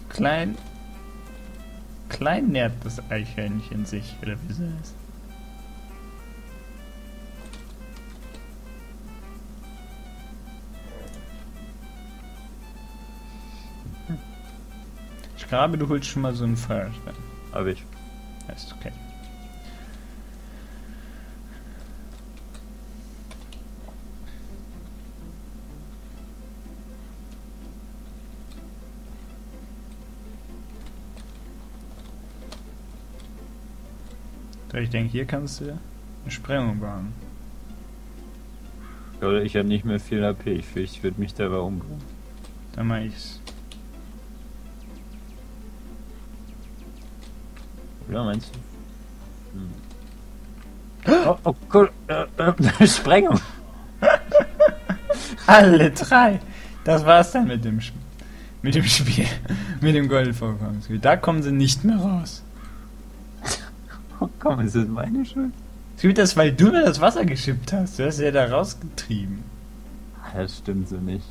Klein nährt das Eichhörnchen sich, oder wie es heißt. Ich glaube, du holst schon mal so einen Feuerstein. Hab ich. Das ist okay. Ich denke, hier kannst du eine Sprengung bauen. Oder ich habe nicht mehr viel AP. Ich fürchte, ich würde mich dabei umbringen. Dann mach ich's. Ja, meinst du? Oh, cool. Sprengung. Alle drei! Das war's dann mit dem Spiel. Mit dem Goldvorkommen. Da kommen sie nicht mehr raus. Oh komm, ist das meine Schuld? Das, weil du mir das Wasser geschippt hast. Du hast ja da rausgetrieben. Das stimmt so nicht.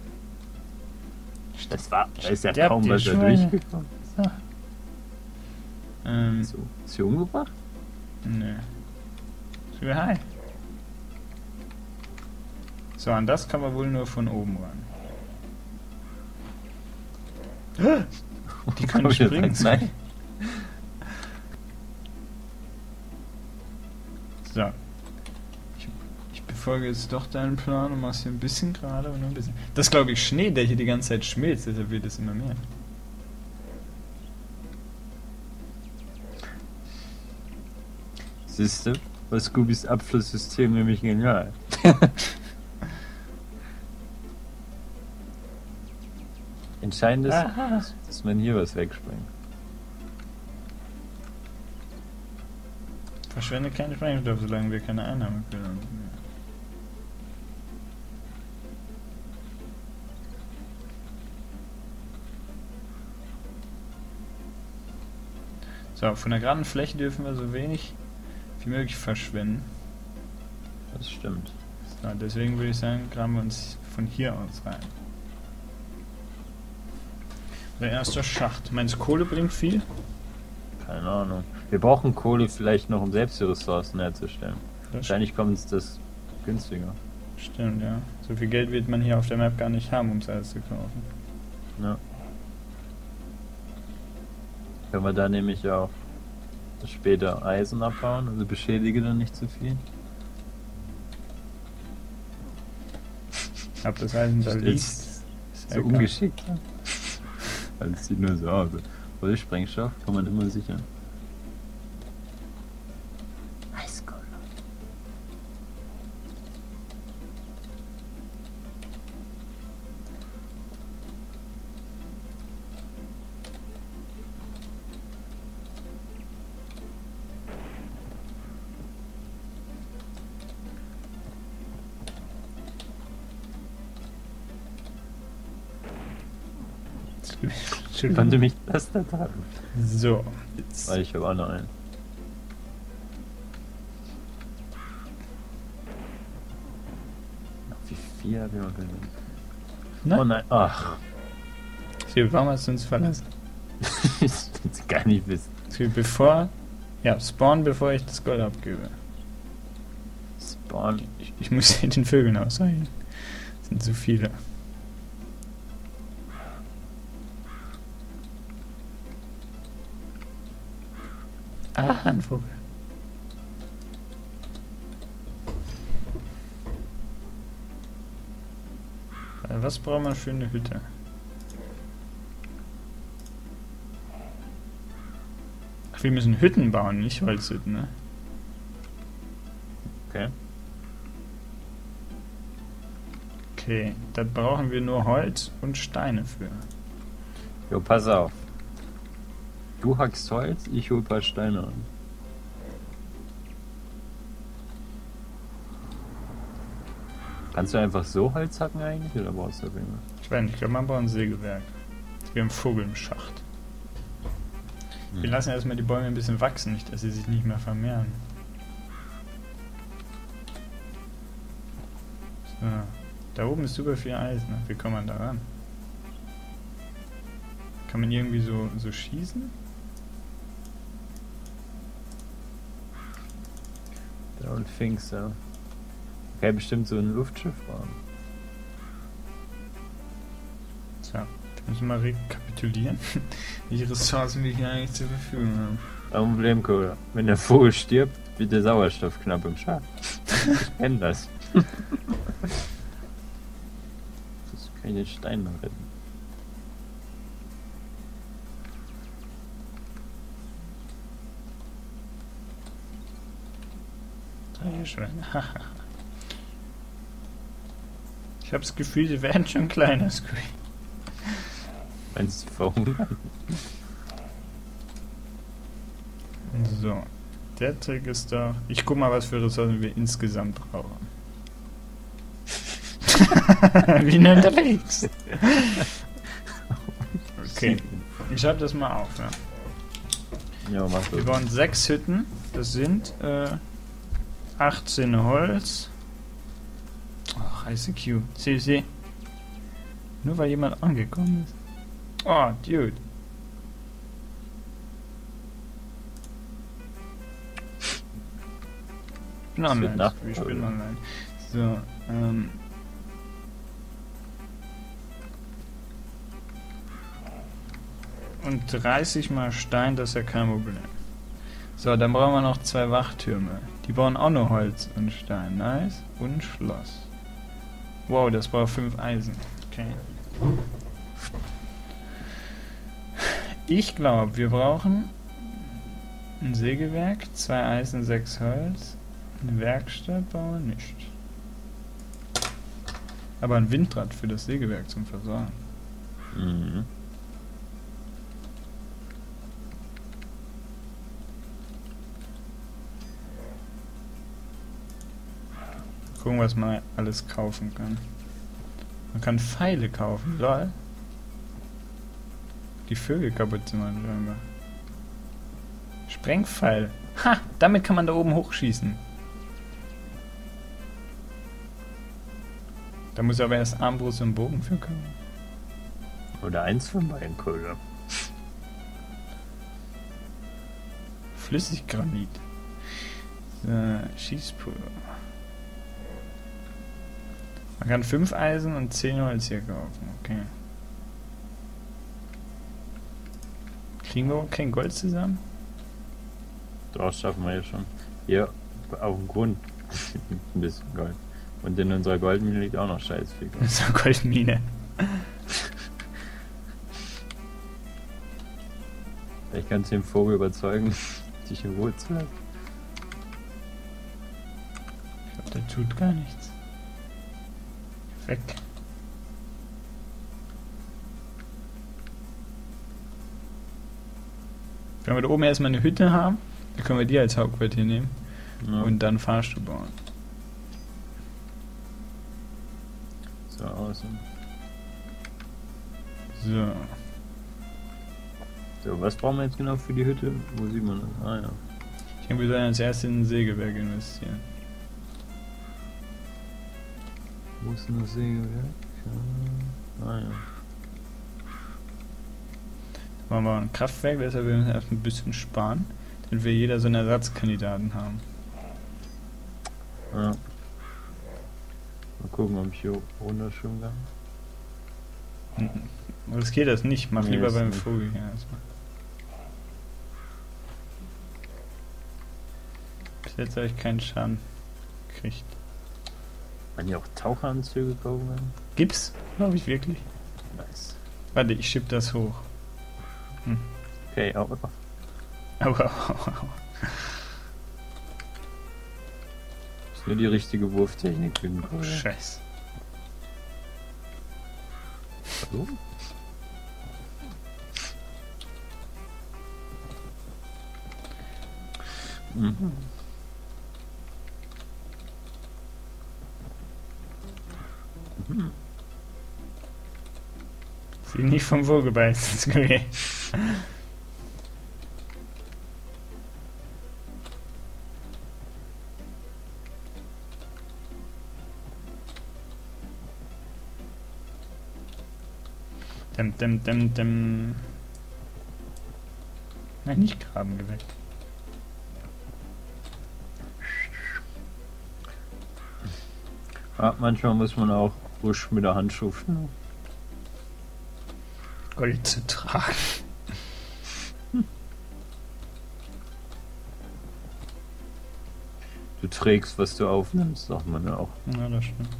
Da ist ja Sterbt kaum ihr was da Schweine. durchgekommen. So. So, ist sie umgebracht? Nö. So, hi. So, an das kann man wohl nur von oben ran. Die können Komm, springen. Nein. So. Ich befolge jetzt doch deinen Plan und mach's hier ein bisschen gerade und ein bisschen. Das ist, glaube ich, Schnee, der hier die ganze Zeit schmilzt, deshalb wird es immer mehr. Siehst du, was Scoobys Abflusssystem nämlich genial. Entscheidend ist, Aha. dass man hier was wegspringt. Verschwende keine Sprengstoff, solange wir keine Einnahmequelle haben. So, von der geraden Fläche dürfen wir so wenig wie möglich verschwenden. Das stimmt. So, deswegen würde ich sagen, graben wir uns von hier aus rein. Der erste Schacht. Meinst du, Kohle bringt viel? Keine Ahnung. Wir brauchen Kohle vielleicht noch, um selbst die Ressourcen herzustellen. Wahrscheinlich kommt uns das günstiger. Stimmt, ja. So viel Geld wird man hier auf der Map gar nicht haben, um es alles zu kaufen. Ja. Können wir da nämlich auch später Eisen abbauen, also beschädige dann nicht zu viel. Ob das Eisen da liegt. Ist so ungeschickt. Weil es sieht nur so aus. Voll Sprengstoff kann man immer sichern. Eiskohle. Konnte mich das da tragen? So, jetzt. Weil ich habe auch noch einen. Wie viel habe ich noch genommen? Na? Oh nein, ach. So, warum hast du uns verlassen? Ich will es gar nicht wissen. So, spawn, bevor ich das Gold abgebe. Spawn. Ich muss den Vögeln ausweichen. Das sind zu viele. Ah, ein Vogel. Was braucht man für eine Hütte? Ach, wir müssen Hütten bauen, nicht Holzhütten, ne? Okay. Okay, da brauchen wir nur Holz und Steine für. Jo, pass auf. Du hackst Holz, ich hol ein paar Steine an. Kannst du einfach so Holz hacken eigentlich oder brauchst du das immer? Ich weiß nicht, ich glaube, man braucht ein Sägewerk. Wir haben Vogel im Schacht. Wir lassen erstmal die Bäume ein bisschen wachsen, nicht, dass sie sich nicht mehr vermehren. So. Da oben ist super viel Eisen. Wie kommt man da ran? Kann man irgendwie so schießen? Don't think so. Okay, bestimmt so ein Luftschiff bauen. So, da müssen wir mal rekapitulieren, welche Ressourcen wir hier eigentlich zur Verfügung haben. Ein Problem, Cola. Wenn der Vogel stirbt, wird der Sauerstoff knapp im Schaf. Ich kenn das. Das kann ich den Stein noch retten. Drei Schweine. Ich habe das Gefühl, sie werden schon kleiner, Squee. Meinst du verhungern? So, der Trick ist doch... Ich guck mal, was für Ressourcen wir insgesamt brauchen. Wie nur unterwegs. Okay, ich schreibe das mal auf. Ja. Ja, mach Wir so. bauen 6 Hütten. Das sind 18 Holz. Ach, ICQ. CC. Nur weil jemand angekommen ist. Oh, Dude. Ich bin online. Ich bin online. So, und 30 mal Stein, das ist ja kein Problem. So, dann brauchen wir noch 2 Wachtürme. Die bauen auch nur Holz und Stein. Nice. Und Schloss. Wow, das braucht 5 Eisen. Okay. Ich glaube, wir brauchen ein Sägewerk, 2 Eisen, 6 Holz. Eine Werkstatt bauen wir nicht. Aber ein Windrad für das Sägewerk zum Versorgen. Mhm. Gucken, was man alles kaufen kann. Man kann Pfeile kaufen, lol. Die Vögel kaputt zu machen, scheinbar. Sprengpfeil. Ha! Damit kann man da oben hochschießen. Da muss aber erst Armbrust und Bogen für kommen. Oder eins von beiden, Cola. Flüssiggranit. Schießpulver. Man kann 5 Eisen und 10 Holz hier kaufen. Okay. Kriegen wir auch kein Gold zusammen? Doch, schaffen wir ja schon. Hier, auf dem Grund. Ein bisschen Gold. Und in unserer Goldmine liegt auch noch scheiß viel Gold. Das ist eine Goldmine. Vielleicht kannst du den Vogel überzeugen, dich in Ruhe zu lassen. Ich glaube, der tut gar nichts. Weg. Wenn wir da oben erstmal eine Hütte haben, dann können wir die als Hauptquartier nehmen Ja. und dann Fahrstuhl bauen. So, awesome. So. So, was brauchen wir jetzt genau für die Hütte? Wo sieht man das? Ah ja. Ich denke, wir sollen als erstes in ein Sägewerk investieren. Wo ist denn das Sägewerk? Ah ja. Machen wir ein Kraftwerk, deshalb werden wir erst ein bisschen sparen, damit wir jeder so einen Ersatzkandidaten haben. Ja. Mal gucken, ob ich hier runterschwimmen kann. Riskier das nicht, mach Nee, lieber ist beim nicht. Vogel hier erstmal. Bis jetzt habe ich keinen Schaden gekriegt. Kann hier auch Taucheranzüge kaufen werden? Gibt's? Glaube ich wirklich. Nice. Warte, ich schieb das hoch. Okay, aber Aber ist nur die richtige Wurftechnik für den Vogel. Scheiße. Hallo? Mhm. Mhm. Sie nicht vom Vogel beißen, Squee. Dem. Nein, nicht graben, geh weg. Ja, manchmal muss man auch Busch mit der Hand schuften. Gold zu tragen. Du trägst, was du aufnimmst, sagt man ja auch. Ja, das stimmt.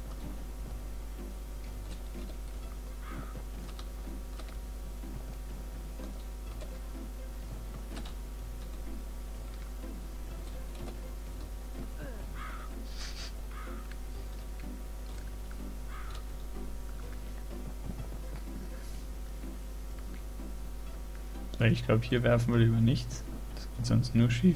Ich glaube, hier werfen wir lieber nichts. Das geht sonst nur schief.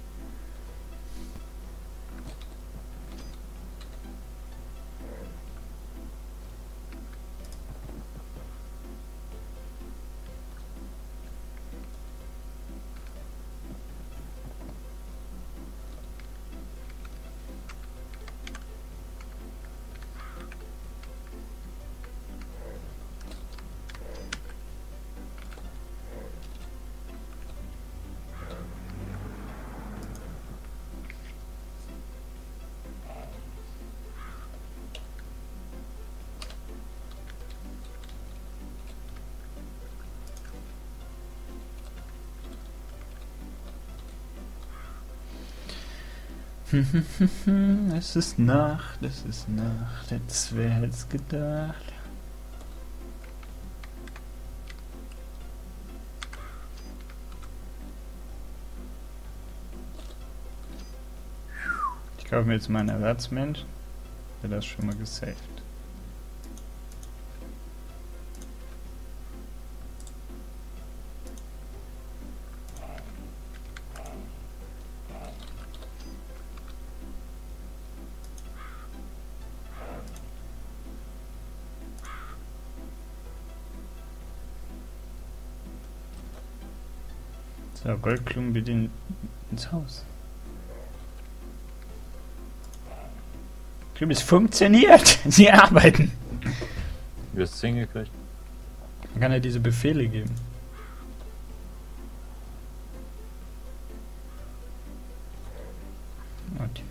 Es ist Nacht, jetzt wer hätt's gedacht? Ich kaufe mir jetzt meinen Ersatzmensch, der das schon mal gesaved. So, Goldklumpen bitte ins Haus. Es funktioniert! Sie arbeiten! Du hast es hingekriegt. Man kann ja diese Befehle geben. Okay.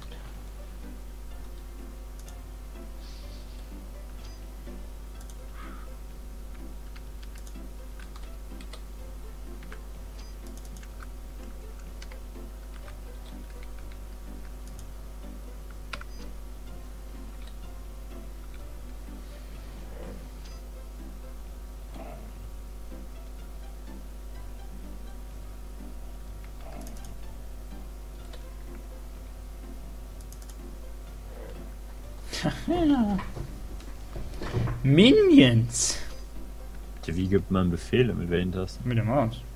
Minions! Wie gibt man Befehle mit welchen Tasten? Mit der Maus.